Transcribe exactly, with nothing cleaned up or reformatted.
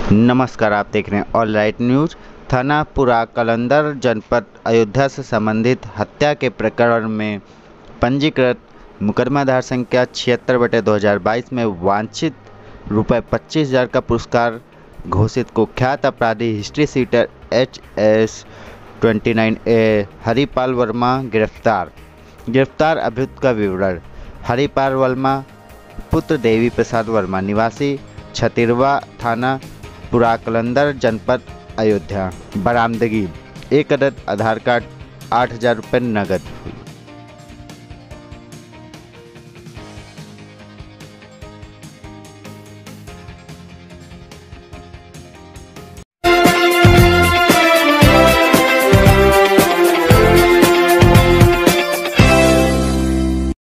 नमस्कार, आप देख रहे हैं ऑल राइट न्यूज। थाना पुरा कलंदर जनपद अयोध्या से संबंधित हत्या के प्रकरण में पंजीकृत मुकदमा धारा संख्या छिहत्तर बटे दो हज़ार बाईस में वांछित रुपए पच्चीस हजार का पुरस्कार घोषित कुख्यात अपराधी history sheeter H S twenty nine A Haripal Verma गिरफ्तार। गिरफ्तार अभियुक्त का विवरण। हरिपाल वर्मा पुत्र देवी प्रसाद वर्मा, निवासी छतिरवा, थाना पुरा कलंदर, जनपद अयोध्या। बरामदगी एक अदद आधार कार्ड, आठ हजार रुपये नगद।